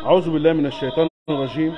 أعوذ بالله من الشيطان الرجيم.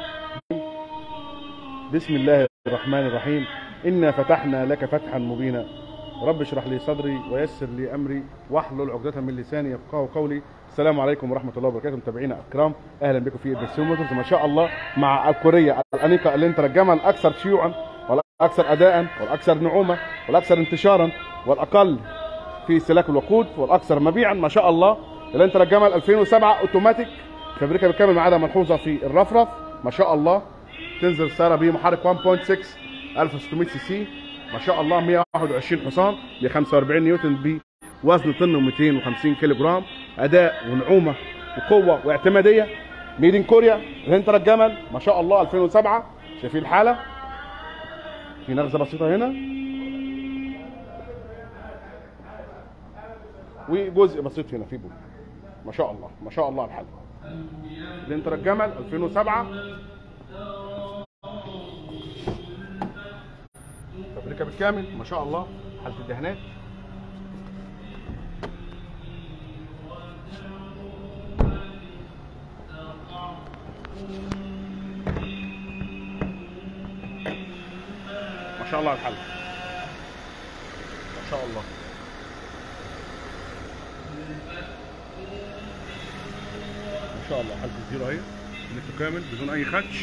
بسم الله الرحمن الرحيم. إنا فتحنا لك فتحا مبينا. رب اشرح لي صدري ويسر لي أمري واحلل عقدة من لساني يفقهوا قولي. السلام عليكم ورحمة الله وبركاته متابعينا الكرام، أهلا بكم في البسيوم موتورز. ما شاء الله مع الكورية الأنيقة اللي انت الجمل الأكثر شيوعا والأكثر أداء والأكثر نعومة والأكثر انتشارا والأقل في سلاك الوقود والأكثر مبيعا. ما شاء الله الانترا الجمل 2007 اوتوماتيك، فابريكا بالكامل ما عدا ملحوظه في الرفرف. ما شاء الله تنزل السياره بمحرك 1.6 1600 سي سي. ما شاء الله 121 حصان ب 45 نيوتن بوزن طن و250 كيلو جرام. اداء ونعومه وقوه واعتماديه. ميدين كوريا الانترا الجمل ما شاء الله 2007. شايفين الحاله؟ في نغزه بسيطه هنا وجزء بسيط هنا في بول. ما شاء الله ما شاء الله الحل. الانترا الجمل 2007 فابريكا بالكامل. ما شاء الله حاله الدهانات. ما شاء الله الحل. ما شاء الله ما شاء الله حاله الزيرو اهي نت كامل بدون اي خدش.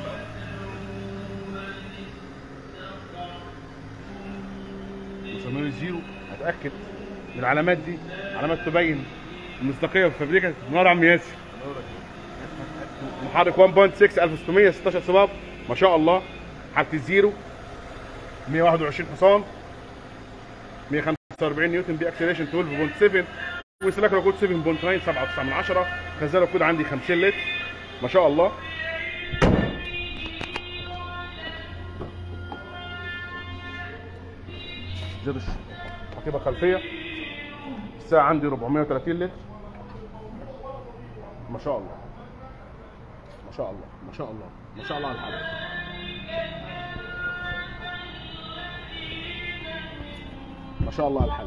مسمير الزيرو هتاكد من العلامات دي، علامات تبين المصداقيه في فابريكا. منور عم ياسر. محرك 1.6 1600 16 صباب. ما شاء الله حاله الزيرو 121 حصان 145 نيوتن بي اكسلريشن 12.7 وسلاك الوقود 7.9 7.9. خزان الوقود عندي 50 لتر. ما شاء الله زرش حقيبه خلفيه. الساعه عندي 430 لتر. ما شاء الله ما شاء الله ما شاء الله ما شاء الله على الحاله. ما شاء الله على الحاله.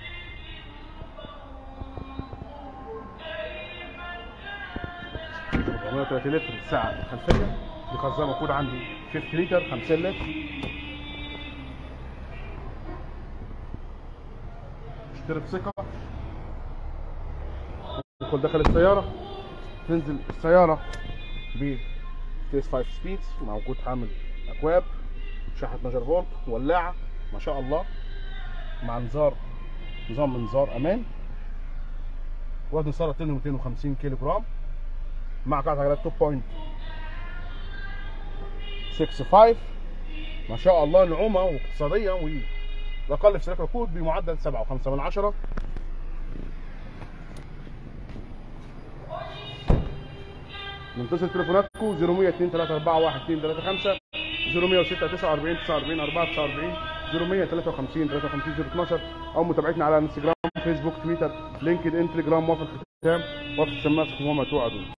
لتر الساعه الخلفيه. بخزان وقود عندي 50 لتر 50 لتر. اشتري بثقه. تدخل داخل السياره، تنزل السياره ب 5 سبيدز مع وجود حامل اكواب، شاحن 12 فولت، ولاعه. ما شاء الله مع نظام انذار امان. وزن السياره 250 كيلو جرام مع قاعدة عجلات 2.65. ما شاء الله نعومة واقتصادية والأقل في سلاك الوقود بمعدل 7.5. نتصل تليفوناتكم 0100 234 1235 0106 49 49 449 0100 53 53 012 أو متابعتنا على انستجرام فيسبوك تويتر لينكد ان تليجرام. وفي الختام وفي السماعة وما توعدون.